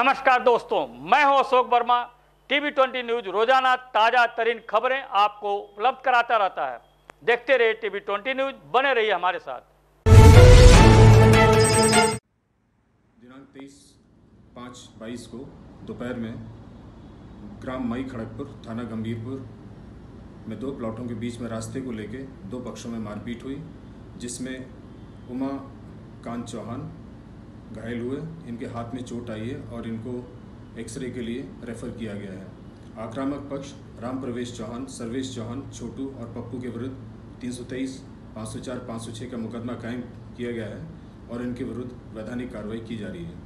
नमस्कार दोस्तों, मैं हूं अशोक वर्मा। टीवी20 न्यूज रोजाना ताजा तरीन खबरें आपको उपलब्ध कराता रहता है। देखते रहिए टीवी20 न्यूज, बने रहिए हमारे साथ। दिनांक 23/5/22 को दोपहर में ग्राम मई खड़गपुर थाना गंभीरपुर में दो प्लॉटों के बीच में रास्ते को लेके दो पक्षों में मारपीट हुई, जिसमें उमा कांत चौहान घायल हुए। इनके हाथ में चोट आई है और इनको एक्सरे के लिए रेफर किया गया है। आक्रामक पक्ष राम प्रवेश चौहान, सर्वेश चौहान, छोटू और पप्पू के विरुद्ध 323, 504, 506 का मुकदमा कायम किया गया है और इनके विरुद्ध वैधानिक कार्रवाई की जा रही है।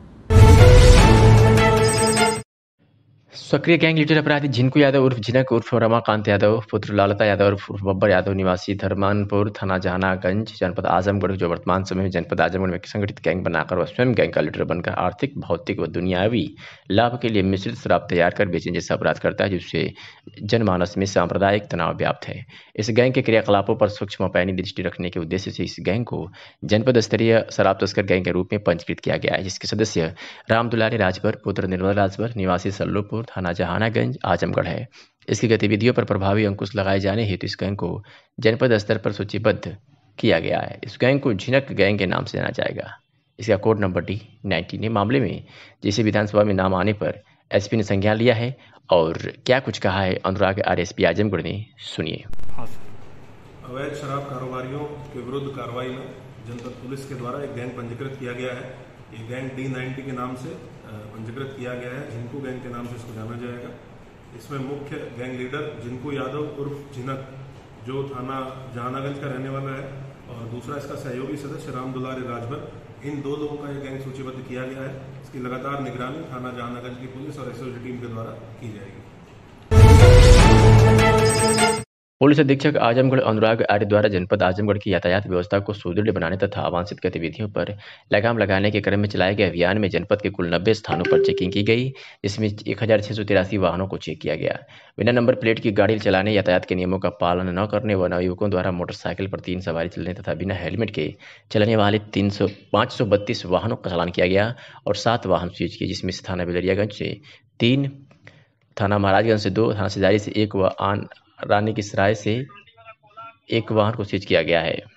सक्रिय गैंग लीडर अपराधी झिनको यादव उर्फ झिनक उर्फ रमाकांत यादव पुत्र लालता यादव उर्फ बब्बर यादव निवासी धर्मानपुर थाना जहानागंज जनपद आजमगढ़, जो वर्तमान समय में जनपद आजमगढ़ में संगठित गैंग बनाकर व स्वयं गैंग का लीडर बनकर आर्थिक, भौतिक व दुनियावी लाभ के लिए मिश्रित शराब तैयार कर बेचने जैसा अपराध करता है, जिससे जनमानस में सांप्रदायिक तनाव व्याप्त है। इस गैंग के क्रियाकलापों पर सूक्ष्म पैनी दृष्टि रखने के उद्देश्य से इस गैंग को जनपद स्तरीय शराब तस्कर गैंग के रूप में पंजीकृत किया गया है, जिसके सदस्य राम दुलारी राजभर पुत्र निर्मल राजभर निवासी सल्लूपुर थाना जहानागंज आजमगढ़ है। इसकी गतिविधियों पर प्रभावी अंकुश लगाए जाने हेतु इस गैंग को जनपद स्तर पर सूचीबद्ध किया गया है। इस गैंग को झिनक गैंग के नाम से जाना जाएगा। इसका कोड नंबर D19 है। मामले में जिसे विधानसभा में नाम आने पर एसपी ने संज्ञान लिया है और क्या कुछ कहा है अनुराग RSP आजमगढ़ ने, सुनिए। अवैध शराब कारोबारियों के विरुद्ध कार्रवाई में जनपद पुलिस के द्वारा एक गैंग पंजीकृत किया गया है। ये गैंग D90 के नाम से पंजीकृत किया गया है। झिनको गैंग के नाम से इसको जाना जाएगा। इसमें मुख्य गैंग लीडर झिनको यादव उर्फ झिनक, जो थाना जहानागंज का रहने वाला है, और दूसरा इसका सहयोगी सदस्य राम दुलारी राजभर। इन दो लोगों का ये गैंग सूचीबद्ध किया गया है। इसकी लगातार निगरानी थाना जहानागंज की पुलिस और SOG टीम के द्वारा की जाएगी। पुलिस अधीक्षक आजमगढ़ अनुराग आर्य द्वारा जनपद आजमगढ़ की यातायात व्यवस्था को सुदृढ़ बनाने तथा अवांछित गतिविधियों पर लगाम लगाने के क्रम में चलाए गए अभियान में जनपद के कुल 90 स्थानों पर चेकिंग की गई, जिसमें 1683 वाहनों को चेक किया गया। बिना नंबर प्लेट की गाड़ी चलाने, यातायात के नियमों का पालन न करने व नवयुवकों द्वारा मोटरसाइकिल पर 3 सवारी चलने तथा बिना हेलमेट के चलने वाले 532 वाहनों का चालान किया गया और 7 वाहन सीज किए, जिसमें से थाना बिलरियागंज से 3, थाना महाराजगंज से 2, थाना सिजारी से 1 व रानी की सराय से 1 वाहन को सीज किया गया है।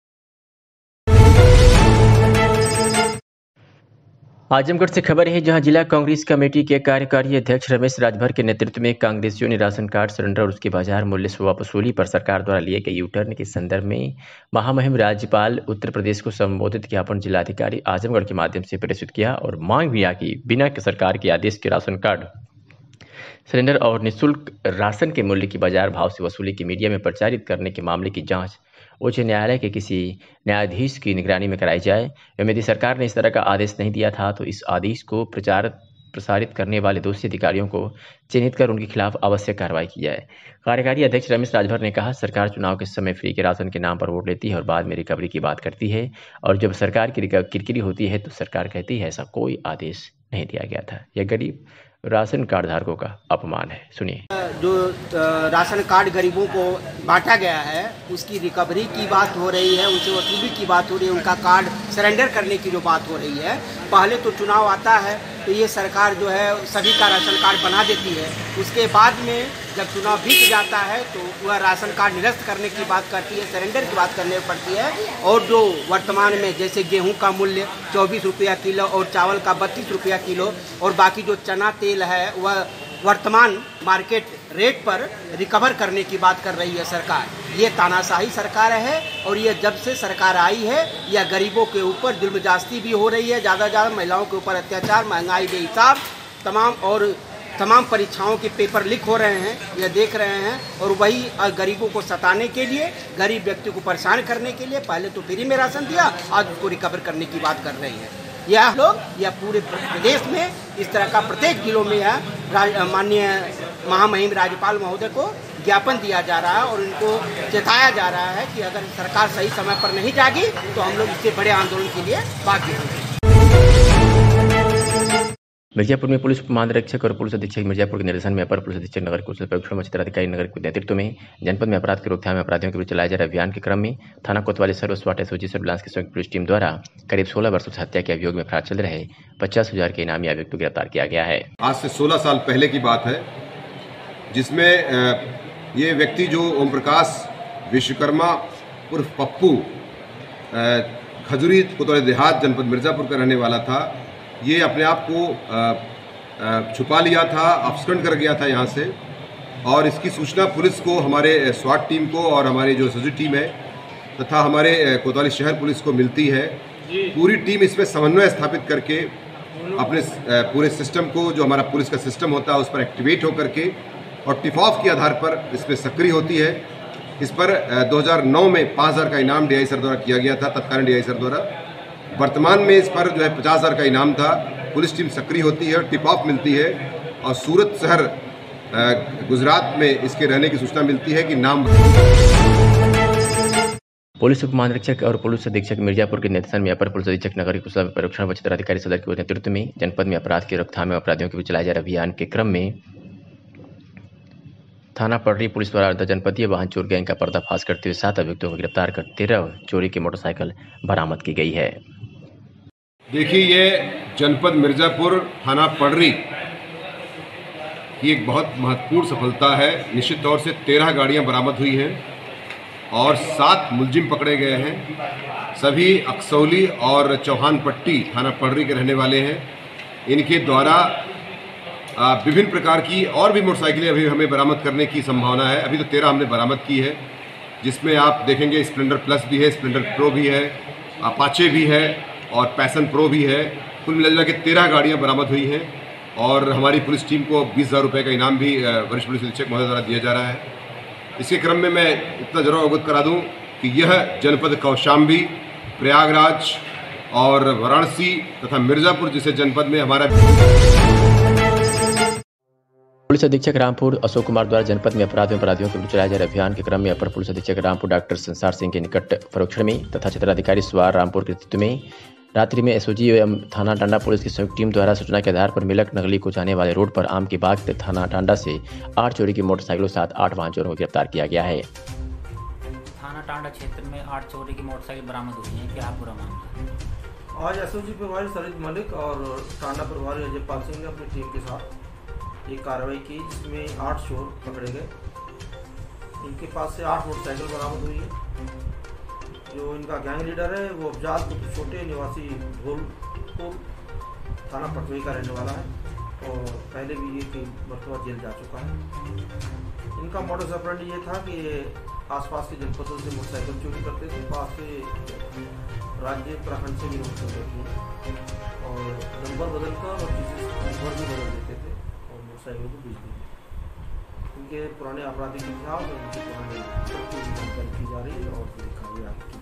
आजमगढ़ से खबर है, जहां जिला कांग्रेस कमेटी के कार्यकारी अध्यक्ष रमेश राजभर के नेतृत्व में कांग्रेसियों ने राशन कार्ड सरेंडर और उसके बाजार मूल्य से वसूली पर सरकार द्वारा लिए गए यूटर्न के संदर्भ में महामहिम राज्यपाल उत्तर प्रदेश को संबोधित ज्ञापन जिलाधिकारी आजमगढ़ के माध्यम से प्रेषित किया और मांग किया कि बिना सरकार के आदेश के राशन कार्ड सिलेंडर और निःशुल्क राशन के मूल्य की बाजार भाव से वसूली की मीडिया में प्रचारित करने के मामले की जांच उच्च न्यायालय के किसी न्यायाधीश की निगरानी में कराई जाए। यदि सरकार ने इस तरह का आदेश नहीं दिया था तो इस आदेश को प्रसारित करने वाले दोषी अधिकारियों को चिन्हित कर उनके खिलाफ आवश्यक कार्रवाई की जाए। कार्यकारी अध्यक्ष रमेश राजभर ने कहा, सरकार चुनाव के समय फ्री के राशन के नाम पर वोट लेती है और बाद में रिकवरी की बात करती है, और जब सरकार की किरकिरी होती है तो सरकार कहती है ऐसा कोई आदेश नहीं दिया गया था। यह गरीब राशन कार्ड धारकों का अपमान है, सुनिए। जो राशन कार्ड गरीबों को बांटा गया है उसकी रिकवरी की बात हो रही है, उनसे वसूली की बात हो रही है, उनका कार्ड सरेंडर करने की जो बात हो रही है। पहले तो चुनाव आता है तो ये सरकार जो है सभी का राशन कार्ड बना देती है, उसके बाद में जब चुनाव बीत जाता है तो वह राशन कार्ड निरस्त करने की बात करती है, सरेंडर की बात करने पड़ती है। और जो वर्तमान में जैसे गेहूं का मूल्य 24 रुपया किलो और चावल का 32 रुपया किलो और बाकी जो चना तेल है वह वर्तमान मार्केट रेट पर रिकवर करने की बात कर रही है सरकार। ये तानाशाही सरकार है और ये जब से सरकार आई है यह गरीबों के ऊपर जुल्म जास्ती भी हो रही है, ज़्यादा महिलाओं के ऊपर अत्याचार, महंगाई बेहिसाब, तमाम परीक्षाओं के पेपर लीक हो रहे हैं, यह देख रहे हैं। और वही गरीबों को सताने के लिए, गरीब व्यक्ति को परेशान करने के लिए पहले तो फ्री में राशन दिया, आज उसको रिकवर करने की बात कर रही है। यह लोग या पूरे प्रदेश में इस तरह का प्रत्येक जिलों में यह माननीय महामहिम राज्यपाल महोदय को ज्ञापन दिया जा रहा है और इनको चेताया जा रहा है कि अगर सरकार सही समय पर नहीं जागी तो हम लोग इससे बड़े आंदोलन के लिए बाकी होंगे। मिर्जापुर में पुलिस महानिरीक्षक और पुलिस अधीक्षक मिर्जापुर के निर्देशन में अपर पुलिस अधीक्षक नगर कौशल परीक्षण व क्षेत्राधिकारी नगर के नेतृत्व में जनपद में अपराध की रोकथाम में अपराधियों के विरुद्ध चलाए जा रहे अभियान के क्रम में थाना कोतवाली सर और स्वाट एसओजी सर्विलांस की संयुक्त पुलिस टीम द्वारा करीब 16 वर्षों से हत्या के अभियोग में फरार चल रहे 50,000 के इनामी अभियुक्त को गिरफ्तार किया गया है। आज से 16 साल पहले की बात है, जिसमें ये व्यक्ति जो ओम प्रकाश विश्वकर्मा उर्फ पप्पू खजूरी कोतवाली देहात जनपद मिर्जापुर का रहने वाला था, ये अपने आप को छुपा लिया था, अपस्कंड कर गया था यहाँ से। और इसकी सूचना पुलिस को, हमारे स्वाट टीम को और हमारी जो एसओजी टीम है तथा हमारे कोतवाली शहर पुलिस को मिलती है। पूरी टीम इसमें समन्वय स्थापित करके अपने पूरे सिस्टम को, जो हमारा पुलिस का सिस्टम होता है, उस पर एक्टिवेट होकर के और टिप ऑफ के आधार पर इसमें सक्रिय होती है। इस पर 2009 में 5,000 का इनाम डीआई सर द्वारा किया गया था, तत्कालीन डीआई सर द्वारा। वर्तमान में इस पर जो है 50,000 का इनाम था। पुलिस टीम सक्रिय होती है और टिप ऑफ मिलती है और सूरत शहर गुजरात में इसके रहने की सूचना मिलती है कि नाम। पुलिस उप महानिरीक्षक और पुलिस अधीक्षक मिर्जापुर के नेतृत्व में अपर पुलिस अधीक्षक नगर कुशल परीक्षण व क्षेत्राधिकारी सदर के नेतृत्व में जनपद में अपराध की रोकथाम में अपराधियों के विरुद्ध चलाए जा रहे अभियान के क्रम में थाना पटरी पुलिस द्वारा अंतरजनपदीय वाहन चोर गैंग का पर्दाफाश करते हुए 7 अभियुक्तों को गिरफ्तार कर 13 चोरी की मोटरसाइकिल बरामद की गई है। देखिए, ये जनपद मिर्जापुर थाना पटरी की एक बहुत महत्वपूर्ण सफलता है। निश्चित तौर से 13 गाड़ियां बरामद हुई हैं और 7 मुलजिम पकड़े गए हैं। सभी अक्सौली और चौहान पट्टी थाना पटरी के रहने वाले हैं। इनके द्वारा विभिन्न प्रकार की और भी मोटरसाइकिलें अभी हमें बरामद करने की संभावना है। अभी तो 13 हमने बरामद की है, जिसमें आप देखेंगे स्प्लेंडर प्लस भी है, स्प्लेंडर प्रो भी है, अपाचे भी है और पैसन प्रो भी है। कुल मिला के 13 गाड़ियां बरामद हुई हैं और हमारी पुलिस टीम को 20,000 रुपये का इनाम भी वरिष्ठ पुलिस अधीक्षक महोदय द्वारा दिया जा रहा है। इसके क्रम में मैं इतना जरूर अवगत करा दूं कि यह जनपद कौशाम्बी, प्रयागराज और वाराणसी तथा मिर्जापुर जैसे जनपद में हमारा पुलिस अधीक्षक रामपुर अशोक कुमार द्वारा जनपद में अपराधियों के विरुद्ध चलाए जा रहे अभियान के क्रम में अपर पुलिस अधीक्षक रामपुर डॉक्टर संसार सिंह के निकट परीक्षण में तथा क्षेत्राधिकारी स्वार रामपुर के नेतृत्व में रात्रि में एसओजी एवं थाना टांडा पुलिस की संयुक्त टीम द्वारा सूचना के आधार पर मिलक नगली को जाने वाले रोड पर आम के बाग थाना टांडा से 8 चोरी की मोटरसाइकिलों के साथ 8 वाहन चोरों को गिरफ्तार किया गया है। थाना टांडा क्षेत्र में 8 चोरी की मोटरसाइकिल बरामद हुई है। क्या पूरा मामला? आज एसओजी प्रभारी सरित मलिक और टांडा प्रभारी अजय पाल सिंह ने अपनी टीम के साथ एक कार्रवाई की, जिसमें 8 चोर पकड़े गए। इनके पास से 8 मोटरसाइकिल बरामद हुई है। जो इनका गैंग लीडर है वो अफजाल पुत्र छोटे निवासी धोलपुर थाना पटरी का रहने वाला है और पहले भी ये 3 मरतबा जेल जा चुका है। इनका मॉडस ऑपरेंडी ये था कि आसपास के जनपदों से मोटरसाइकिल चोरी करते थे, पास के राज्य उत्तराखंड से भी मोटरसाइकिल थी और नंबर बदलकर और नंबर भी बदल देते थे और मोटरसाइकिल को बेच देते। इनके पुराने आपराधिक इतिहास और इनके पुराने जानकारी की जा रही है और कार्रवाई आगे की जाएगी।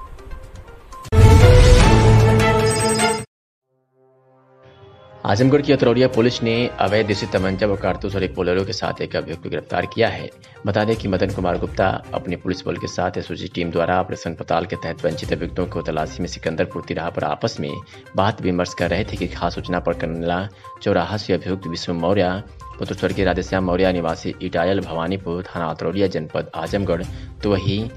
आजमगढ़ की अतरौलिया पुलिस ने अवैध देसी तमंचा व कारतूस और एक बोलेरो के साथ एक अभियुक्त को गिरफ्तार किया है। बता दें कि मदन कुमार गुप्ता अपने पुलिस बल के साथ एसओजी टीम द्वारा ऑपरेशन पताल के तहत वंचित अभियुक्तों को तलाशी में सिकंदरपुर तिराहा पर आपस में बात विमर्श कर रहे थे कि खास सूचना पर कन्नला चौराहा से अभियुक्त विश्व मौर्य पुत्र स्वर्गीय राधेश्याम मौर्य निवासी इटायल भवानीपुर थाना अतरौलिया जनपद आजमगढ़ तो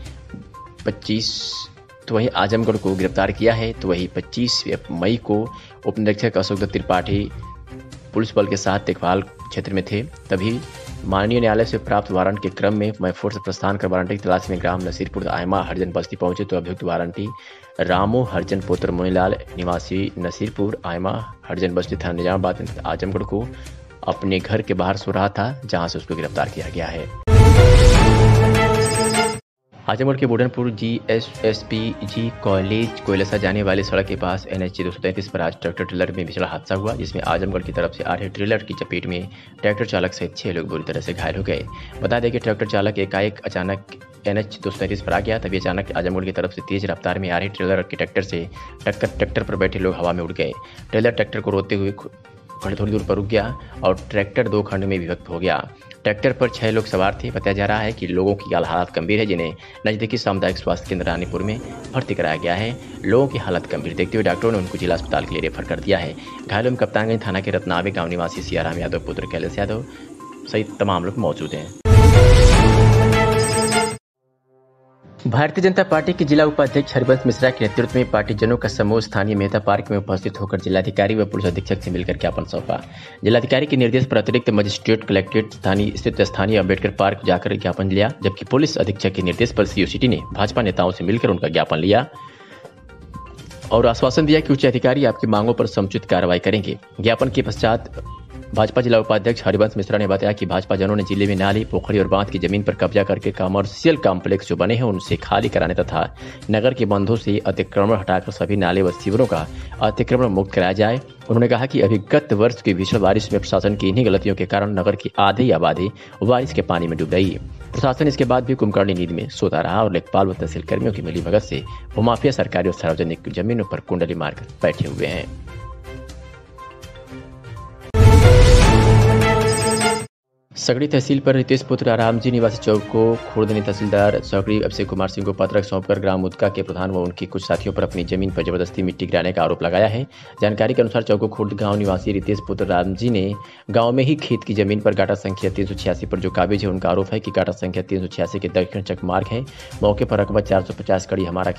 वही आजमगढ़ को गिरफ्तार किया है। तो वही 25 मई को उप निरीक्षक अशोक दत्त त्रिपाठी पुलिस बल के साथ देखभाल क्षेत्र में थे, तभी माननीय न्यायालय से प्राप्त वारंट के क्रम में मैफोर्ट से प्रस्थान कर वारंटी की तलाश में ग्राम नसीरपुर आयमा हरिजन बस्ती पहुंचे तो अभियुक्त वारंटी रामू हरिजन पुत्र मुनीलाल निवासी नसीरपुर आयमा हरिजन बस्ती थाना निजामाबाद आजमगढ़ को अपने घर के बाहर सो रहा था, जहां से उसको गिरफ्तार किया गया है। आजमगढ़ के बुढ़नपुर GSSPG कॉलेज कोयलसा जाने वाली सड़क के पास NH 233 पर आज ट्रैक्टर ट्रेलर में भीषण हादसा हुआ, जिसमें आजमगढ़ की तरफ से आ रहे ट्रेलर की चपेट में ट्रैक्टर चालक सहित 6 लोग बुरी तरह से घायल हो गए। बता दें कि ट्रैक्टर चालक एकाएक अचानक NH 233 पर आ गया, तभी अचानक आजमगढ़ की तरफ से तेज रफ्तार में आ रही ट्रेलर के ट्रैक्टर से ट्रैक्टर पर बैठे लोग हवा में उड़ गए। ट्रेलर ट्रैक्टर को रोकते हुए थोड़ी दूर पर रुक गया और ट्रैक्टर 2 खंड में विभक्त हो गया। ट्रैक्टर पर 6 लोग सवार थे। बताया जा रहा है कि लोगों की हालत गंभीर है, जिन्हें नजदीकी सामुदायिक स्वास्थ्य केंद्र रानीपुर में भर्ती कराया गया है। लोगों की हालत गंभीर देखते हुए डॉक्टरों ने उनको जिला अस्पताल के लिए रेफर कर दिया है। घायलों में कप्तानगंज थाना के रत्नावे गाँव निवासी सियाराम यादव पुत्र कैलाश यादव सहित तमाम लोग मौजूद हैं। भारतीय जनता पार्टी के जिला उपाध्यक्ष हरिवंश मिश्रा के नेतृत्व में पार्टीजनों का समूह स्थानीय मेहता पार्क में उपस्थित होकर जिलाधिकारी व पुलिस अधीक्षक से मिलकर ज्ञापन सौंपा। जिलाधिकारी के निर्देश पर अतिरिक्त मजिस्ट्रेट कलेक्ट्रेट स्थानीय अम्बेडकर पार्क जाकर ज्ञापन लिया, जबकि पुलिस अधीक्षक के निर्देश पर सीओ सिटी ने भाजपा नेताओं से मिलकर उनका ज्ञापन लिया और आश्वासन दिया कि उच्च अधिकारी आपकी मांगों पर समुचित कार्रवाई करेंगे। ज्ञापन के पश्चात भाजपा जिला उपाध्यक्ष हरिवंश मिश्रा ने बताया कि भाजपा जनों ने जिले में नाली, पोखरी और बांध की जमीन पर कब्जा करके कमर्शियल कॉम्प्लेक्स जो बने हैं उनसे खाली कराने तथा नगर के बंधों से अतिक्रमण हटाकर सभी नाले व सीवरों का अतिक्रमण मुक्त कराया जाए। उन्होंने कहा कि अभी गत वर्ष की भीषण बारिश में प्रशासन की इन्हीं गलतियों के कारण नगर की आधी आबादी बारिश के पानी में डूब रही है। प्रशासन इसके बाद भी कुंभकर्णी नींद में सोता रहा और लेखपाल व तहसील कर्मियों की मिलीभगत से भूमाफिया सरकारी और सार्वजनिक जमीनों पर कुंडली मारकर बैठे हुए हैं। सगड़ी तहसील पर रितेश पुत्र रामजी निवासी चौक को खुर्द ने तहसीलदार सगड़ी अभिषेक कुमार सिंह को पत्रक सौंपकर ग्राम उदका के प्रधान व उनके कुछ साथियों पर अपनी जमीन पर जबरदस्ती मिट्टी गिराने का आरोप लगाया है। जानकारी के अनुसार चौको खुर्द गांव निवासी रितेश पुत्र रामजी ने गांव में ही खेत की जमीन पर गाटा संख्या 386 पर जो काबिज है, उनका आरोप है कि गाटा संख्या 386 के दक्षिण चक मार्ग है। मौके पर रकबा 450 कड़ी हमारा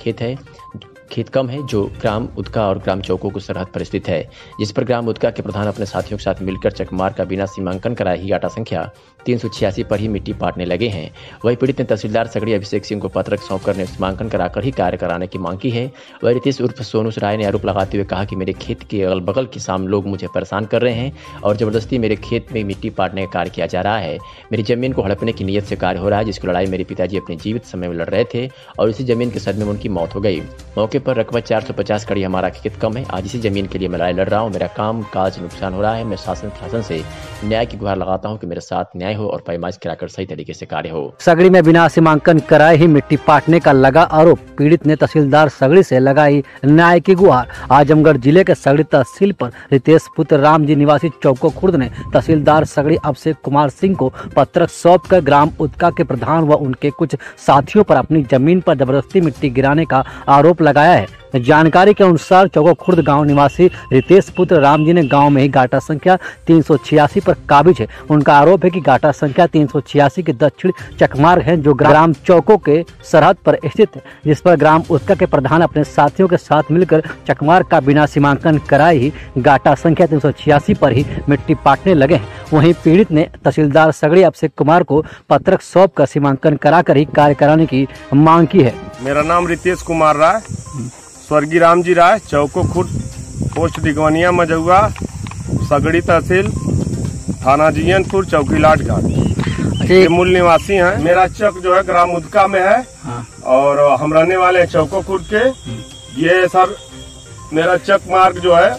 खेत कम है जो ग्राम उदका और ग्राम चौको को सरहद पर स्थित है, जिस पर ग्राम उदका के प्रधान अपने साथियों के साथ मिलकर चकमार का बिना सीमांकन कराए ही गाटा संख्या 386 पर ही मिट्टी पाटने लगे हैं। वही पीड़ित ने तहसीलदार सगड़ी अभिषेक सिंह को पत्रक सौंपकर सीमांकन कराकर ही कार्य कराने की मांग की है। वही रितेश उर्फ सोनू राय ने आरोप लगाते हुए कहा कि मेरे खेत के अगल बगल किसान लोग मुझे परेशान कर रहे हैं और जबरदस्ती मेरे खेत में मिट्टी पाटने का कार्य किया जा रहा है। मेरी जमीन को हड़पने की नीयत से कार्य हो रहा है, जिसकी लड़ाई मेरे पिताजी अपने जीवित समय में लड़ रहे थे और इसी जमीन के सदमे में उनकी मौत हो गई। मौके पर रकबा 450 कड़ी हमारा खेत कम है। आज इसी जमीन के लिए मैं लड़ाई लड़ रहा हूँ। मेरा काम काज नुकसान हो रहा है। मैं शासन से न्याय की गुहार लगाता हूँ कि मेरे साथ न्याय हो और पैमाइश कराकर सही तरीके से कार्य हो। सगड़ी में बिना सीमांकन कराए ही मिट्टी पाटने का लगा आरोप। पीड़ित ने तहसीलदार सगड़ी से लगाई न्याय की गुहार। आजमगढ़ जिले के सगड़ी तहसील पर रितेश पुत्र रामजी निवासी चौको खुर्द ने तहसीलदार सगड़ी अभिषेक कुमार सिंह को पत्रक सौंपकर ग्राम उदका के प्रधान व उनके कुछ साथियों पर अपनी जमीन पर जबरदस्ती मिट्टी गिराने का आरोप लगाया है। जानकारी के अनुसार चौको खुर्द गांव निवासी रितेश पुत्र रामजी ने गांव में ही गाटा संख्या 386 पर काबिज है। उनका आरोप है कि गाटा संख्या 386 के दक्षिण चकमार्ग है जो ग्राम चौको के सरहद पर स्थित है, जिस पर ग्राम उदका के प्रधान अपने साथियों के साथ मिलकर चकमार्ग का बिना सीमांकन कराए ही गाटा संख्या 386 पर ही मिट्टी पाटने लगे हैं। वहीं पीड़ित ने तहसीलदार सगड़ी अभिषेक कुमार को पत्रक सौंप कर सीमांकन कराकर ही कार्य कराने की मांग की है। मेरा नाम रितेश कुमार राय, स्वर्गीय रामजी राय, चौको खुर्द, पोस्ट दिगवनिया मझुआ, सगड़ी तहसील, थाना जीयनपुर, चौकी लाट घाट के मूल निवासी हैं। मेरा चक जो है ग्राम उदका में है और हम रहने वाले हैं चौको खुर्द के। ये सर मेरा चक मार्ग जो है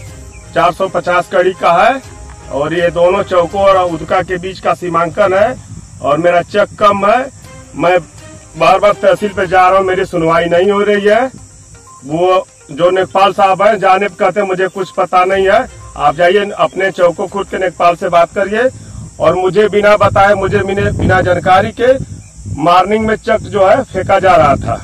450 कड़ी का है और ये दोनों चौको और उदका के बीच का सीमांकन है और मेरा चक कम है। मैं बार बार तहसील पे जा रहा हूँ, मेरी सुनवाई नहीं हो रही है। वो जो नेकपाल साहब हैं जाने कहते मुझे कुछ पता नहीं है। आप जाइए अपने चौको खुर्द के नेकपाल से बात करिए और मुझे बिना बताए, मुझे बिना जानकारी के मॉर्निंग में चक जो है फेंका जा रहा था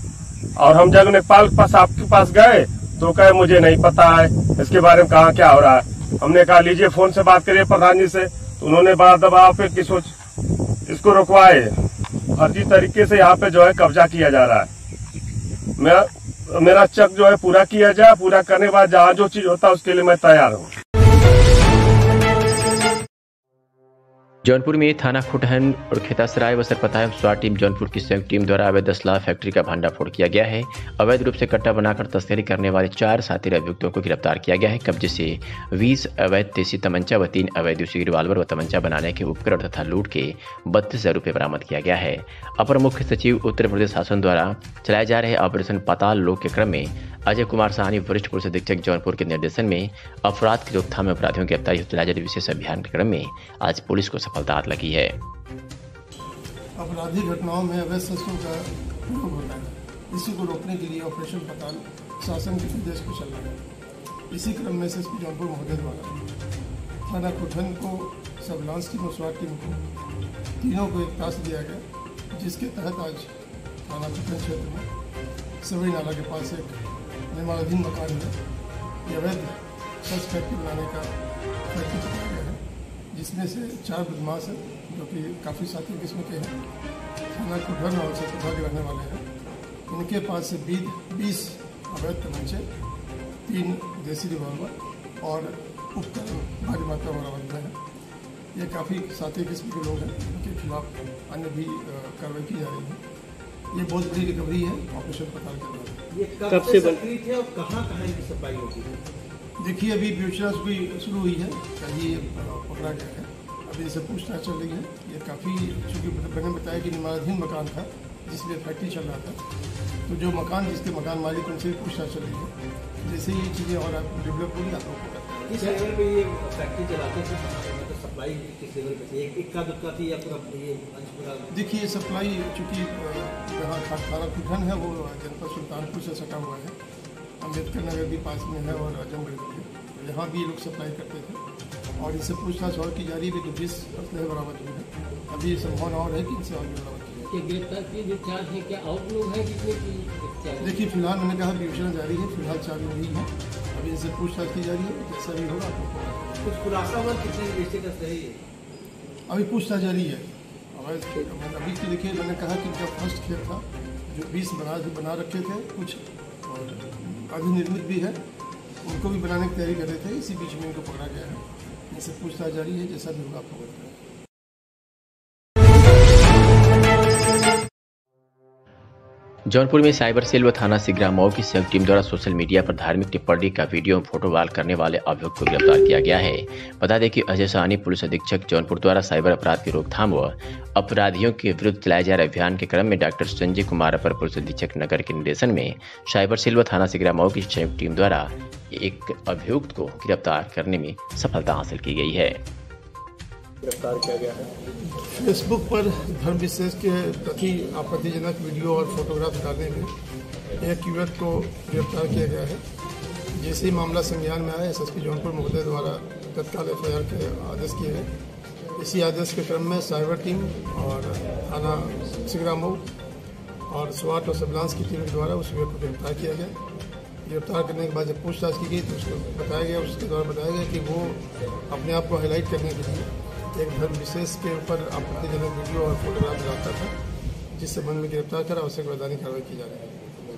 और हम जब नेकपाल के पास आपके पास गए तो कहे मुझे नहीं पता है इसके बारे में कहाँ क्या हो रहा है। हमने कहा लीजिए फोन से बात करिए प्रधान जी से, तो उन्होंने बड़ा दबाव पे इसको रुकवाए। फर्जी तरीके से यहाँ पे जो है कब्जा किया जा रहा है। मेरा चक जो है पूरा किया जाए, पूरा करने के बाद जहाँ जो चीज होता है उसके लिए मैं तैयार हूँ। जौनपुर में थाना खुटहन और खेतासराय व सरपताया स्वार टीम जौनपुर की संयुक्त टीम द्वारा अवैध असला फैक्ट्री का भंडाफोड़ किया गया है। अवैध रूप से कट्टा बनाकर तस्करी करने वाले 4 साथी अभियुक्तों को गिरफ्तार किया गया है। कब्जे से 20 अवैध देसी तमंचा व 3 अवैध देसी रिवाल्वर व तमंचा बनाने के उपकरण तथा लूट के 32,000 रुपये बरामद किया गया है। अपर मुख्य सचिव उत्तर प्रदेश शासन द्वारा चलाए जा रहे ऑपरेशन पाताल लोक के क्रम में अजय कुमार साहनी वरिष्ठ पुलिस अधीक्षक जौनपुर के निर्देशन में अपराध की रोकथाम में अपराधियों की गिरफ्तारी चलाए जा रहे विशेष अभियान के क्रम में आज पुलिस को सफलता हाथ लगी है। आपराधिक घटनाओं में अवैध शस्त्रों का प्रयोग होता है। इसी को रोकने के लिए ऑपरेशन पाताल शासन के निर्देश पर चल रहा है। इसी क्रम में एसएसपी जौनपुर महोदय द्वारा थाना खुटहन को सब लांस टीम और स्वार टीम को तीनों को एक टास्क दिया गया, जिसके तहत आज थाना कुटन क्षेत्र में सवई नाला के पास एक निर्माणाधीन मकान में ये अवैध सच फैक्ट्री बनाने का फैक्ट्री पकड़ा गया है, जिसमें से 4 बदमाश हैं जो कि काफ़ी साथी किस्म के हैं, थाना कुटन और सतपुरा के रहने वाले हैं। इनके पास से 20 अवैध तमंचे, 3 देसी रिवॉल्वर और उपकरण भारी मात्रा में बरामद हुए हैं। ये काफ़ी साथी किस्म के लोग हैं, इनके खिलाफ अन्य भी कार्रवाई की जा रही है। ये बहुत बड़ी रिकवरी है ऑपरेशन पताल के दौरान। ये कब से सक्रिय थे और कहाँ इनकी सप्लाई होती है? देखिए, अभी विवेचना शुरू हुई है, कल ये पकड़ा गया है, अभी इनसे पूछताछ चल रही है। ये काफ़ी, चूँकि मैंने बताया कि निर्माणाधीन मकान था जिसमें फैक्ट्री चल रहा था, तो जो मकान जिसके मकान मालिक उनसे भी पूछताछ चल रही है। जैसे ये चीज़ें और आप डेवलप होगी आप लोगों को बताएं। किस लेवल पे ये फैक्ट्री चलाते थे, मतलब सप्लाई किस लेवल पे थी? इक्का दुक्का थी या पूरा ये पूरा? देखिए, ये सप्लाई चूँकि जहाँ थाना कुटन है वो जनपद सुल्तानपुर से सटा हुआ है, अम्बेडकर नगर भी पास में है और आजमगढ़ भी है, तो यहाँ भी लोग सप्लाई करते थे और इससे पूछताछ और की जा रही है। तो 20 असलहे बरामद हुए हैं, अभी संभावना और है कि इनसे और भी बरामद किया। गिरफ्तार किए जो 4 हैं, क्या और लोग हैं जिसमें कि? देखिए, फिलहाल मैंने कहा विवेचना जारी है, फिलहाल 4 लोग ही हैं, अभी इनसे पूछताछ की जा रही है, जैसा भी होगा आपको कुछ खुलासा हुआ कितने व्यक्तिगत है? अभी पूछताछ जारी है। अभी तो देखिए, मैंने कहा कि जब फर्स्ट खेत था जो 20 बना रखे थे, कुछ और अभिनिर्मित भी है, उनको भी बनाने की तैयारी कर रहे थे, इसी बीच में इनको पकड़ा गया है। इनसे पूछताछ जारी है, जैसा भी होगा आपको बताएं। जौनपुर में साइबर सेल व थाना सिगरा मऊ की संयुक्त टीम द्वारा सोशल मीडिया पर धार्मिक टिप्पणी का वीडियो एवं फोटो वायरल करने वाले अभियुक्त को गिरफ्तार किया गया है। बता दें कि अजय साहनी पुलिस अधीक्षक जौनपुर द्वारा साइबर अपराध की रोकथाम व अपराधियों के विरुद्ध चलाए जा रहे अभियान के क्रम में डॉक्टर संजय कुमार अपर पुलिस अधीक्षक नगर के निर्देशन में साइबर सेल व थाना सिगरा मऊ की संयुक्त टीम द्वारा एक अभियुक्त को गिरफ्तार करने में सफलता हासिल की गई है। गिरफ्तार किया गया है। फेसबुक पर धर्म विशेष के प्रति आपत्तिजनक वीडियो और फोटोग्राफ डालने में एक युवक को गिरफ्तार किया गया है। जैसे ही मामला संज्ञान में आया, एसएसपी जौनपुर महोदय द्वारा तत्काल एफआईआर के आदेश किए गए। इसी आदेश के क्रम में साइबर टीम और थाना सिगरा मऊ और स्वाट और सर्विलांस की टीम द्वारा उस युवक को गिरफ्तार किया गया। गिरफ्तार करने के बाद जब पूछताछ की गई तो उसको उसके द्वारा बताया गया कि वो अपने आप को हाईलाइट करने के लिए एक धर्म विशेष के ऊपर आपत्तिजनक वीडियो और फोटोग्राफ डालता था, जिस संबंध में गिरफ्तार कर आवश्यक वैधानिक कार्रवाई की जा रही है।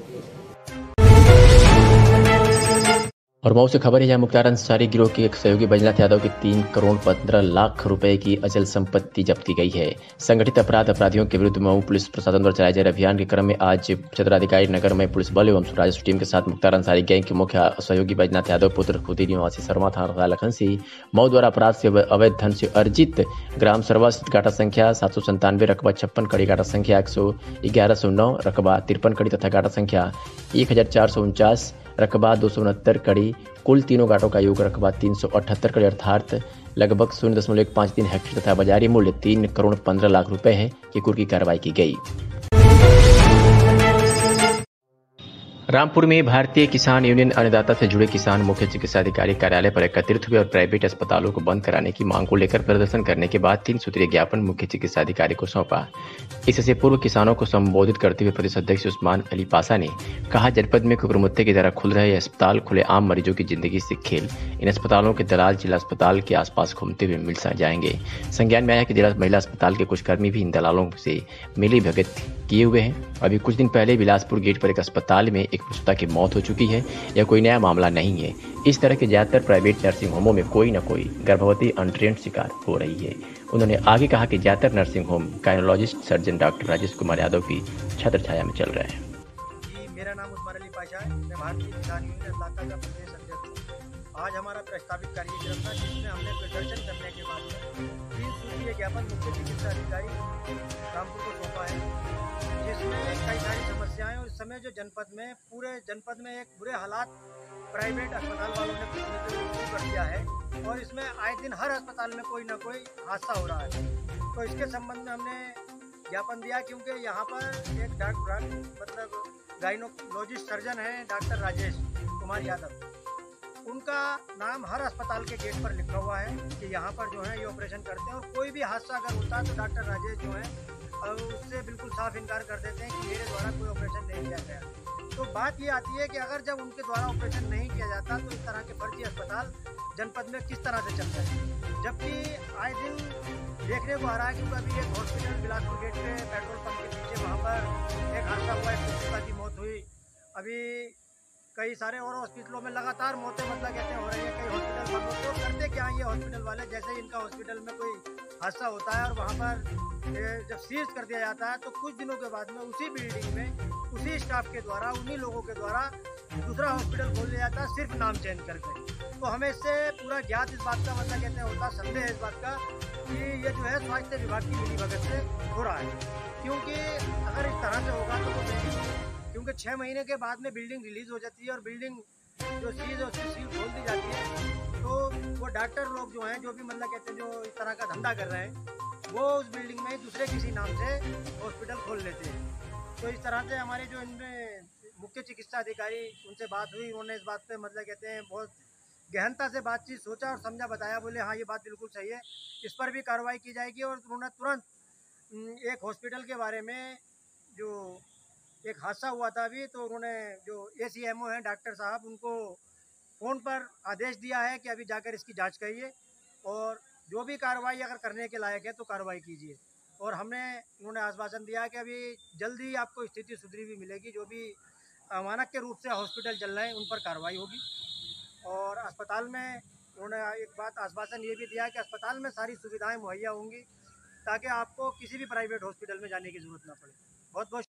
और मऊ से खबर है, जहां मुख्तार अंसारी गिरोह के एक सहयोगी बैजनाथ यादव की 3 करोड़ 15 लाख रुपए की अचल संपत्ति जब्त की गई है। संगठित अपराधियों के विरुद्ध मऊ पुलिस प्रशासन द्वारा चलाए जा रहे अभियान के क्रम में आज क्षेत्राधिकारी नगर में पुलिस बल एवं राजस्व टीम के साथ मुख्तार अंसारी गैंग के मुख्य सहयोगी बैजनाथ यादव पुत्र खुदी निवासी शर्मा थाना लखनसी मऊ द्वारा अपराध से अवैध धन से अर्जित ग्राम सरवा गाटा संख्या 797 रकबा 56 कड़ी गाटा संख्या 1109 रकबा 53 कड़ी तथा गाटा संख्या 1449 रकबा 269 कड़ी कुल तीनों गाटों का योग रकबा 378 कड़ी अर्थात लगभग 0.153 हेक्टेयर तथा बाजारी मूल्य 3 करोड़ 15 लाख रुपए है की कुल की कार्रवाई की गई। रामपुर में भारतीय किसान यूनियन अन्नदाता से जुड़े किसान मुख्य चिकित्सा अधिकारी कार्यालय पर एकत्रित हुए और प्राइवेट अस्पतालों को बंद कराने की मांग को लेकर प्रदर्शन करने के बाद 3 सूत्रीय ज्ञापन मुख्य चिकित्सा अधिकारी को सौंपा। इससे पूर्व किसानों को संबोधित करते हुए प्रदेश अध्यक्ष उस्मान अली पासा ने कहा, जनपद में कुकुरमुत्ते की तरह खुल रहे अस्पताल खुले आम मरीजों की जिंदगी से खेल। इन अस्पतालों के दलाल जिला अस्पताल के आसपास घूमते हुए मिल जाएंगे। संज्ञान में आया कि जिला महिला अस्पताल के कुछ कर्मी भी इन दलालों से मिली भगत किए हुए हैं। अभी कुछ दिन पहले बिलासपुर गेट पर एक अस्पताल में एक प्रसूता की मौत हो चुकी है। यह कोई नया मामला नहीं है। इस तरह के ज्यादातर प्राइवेट नर्सिंग होमों में कोई न कोई गर्भवती अनट्रेंड शिकार हो रही है। उन्होंने आगे कहा कि ज्यादातर nursing home gynaecologist surgeon doctor Rajesh Kumar Yadav की छत्र छाया में चल रहे हैं। मेरा नाम उस्मान अली पाशा है, मैं भारतीय किसान यूनियन अन्नदाता का प्रदेश अध्यक्ष हूँ। आज हमारा प्रस्तावित कार्यक्रम था जिसमें हमने प्रदर्शन करने के बाद 3 सूत्रीय ज्ञापन मुख्य चिकित्सा अधिकारी रामपुर को सौंपा है, जिसमें कई सारी समस्याएं और इस समय जो जनपद में पूरे जनपद में एक बुरे हालात प्राइवेट अस्पताल वालों ने शुरू कर दिया है और इसमें आए दिन हर अस्पताल में कोई ना कोई हादसा हो रहा है। तो इसके संबंध में हमने ज्ञापन दिया, क्योंकि यहाँ पर एक डॉक्टर गायनोलॉजिस्ट सर्जन है डॉक्टर राजेश कुमार यादव, उनका नाम हर अस्पताल के गेट पर लिखा हुआ है कि यहाँ पर जो है ये ऑपरेशन करते हैं, और कोई भी हादसा अगर होता है तो डॉक्टर राजेश जो है उससे बिल्कुल साफ इनकार कर देते हैं कि मेरे द्वारा कोई ऑपरेशन नहीं किया गया। तो बात ये आती है कि अगर जब उनके द्वारा ऑपरेशन नहीं किया जाता तो इस तरह के फर्जी अस्पताल जनपद में किस तरह से चलते हैं। जबकि आए दिन देखने को आ रहा है कि अभी एक हॉस्पिटल बिलासपुर गेट पे पेट्रोल पंप के पीछे वहाँ पर एक हादसा हुआ, एक शिक्षिका की मौत हुई। अभी कई सारे और हॉस्पिटलों में लगातार मौतें मतलब कहते हैं हो रही है। कई हॉस्पिटल बंद तो करते क्या ये हॉस्पिटल वाले, जैसे ही इनका हॉस्पिटल में कोई हादसा होता है और वहाँ पर जब सीज कर दिया जाता है तो कुछ दिनों के बाद में उसी बिल्डिंग में उसी स्टाफ के द्वारा उन्हीं लोगों के द्वारा दूसरा हॉस्पिटल खोल दिया जाता है, सिर्फ नाम चेंज करके। तो हमें इससे पूरा ज्ञात इस बात का मतलब कहते हैं होता संदेह है इस बात का कि ये जो है स्वास्थ्य विभाग की मिलीभगत से हो रहा है। क्योंकि अगर इस तरह से होगा तो वो बिल्डिंग, क्योंकि 6 महीने के बाद में बिल्डिंग रिलीज हो जाती है और बिल्डिंग जो सीज है उसकी सील खोल दी जाती है, तो वो डॉक्टर लोग जो हैं जो भी मतलब कहते हैं जो इस तरह का धंधा कर रहे हैं वो उस बिल्डिंग में दूसरे किसी नाम से हॉस्पिटल खोल लेते हैं। तो इस तरह से हमारे जो इनमें मुख्य चिकित्सा अधिकारी उनसे बात हुई, उन्होंने इस बात पे मतलब कहते हैं बहुत गहनता से बातचीत सोचा और समझा, बताया, बोले हाँ ये बात बिल्कुल सही है, इस पर भी कार्रवाई की जाएगी। और उन्होंने तुरंत एक हॉस्पिटल के बारे में जो एक हादसा हुआ था अभी, तो उन्होंने जो ACMO हैं डॉक्टर साहब उनको फ़ोन पर आदेश दिया है कि अभी जाकर इसकी जांच करिए और जो भी कार्रवाई अगर करने के लायक है तो कार्रवाई कीजिए। और उन्होंने आश्वासन दिया कि अभी जल्दी आपको स्थिति सुधरी भी मिलेगी, जो भी अमानक के रूप से हॉस्पिटल चल रहे हैं उन पर कार्रवाई होगी। और अस्पताल में उन्होंने एक बात आश्वासन ये भी दिया कि अस्पताल में सारी सुविधाएं मुहैया होंगी ताकि आपको किसी भी प्राइवेट हॉस्पिटल में जाने की ज़रूरत ना पड़े। बहुत बहुत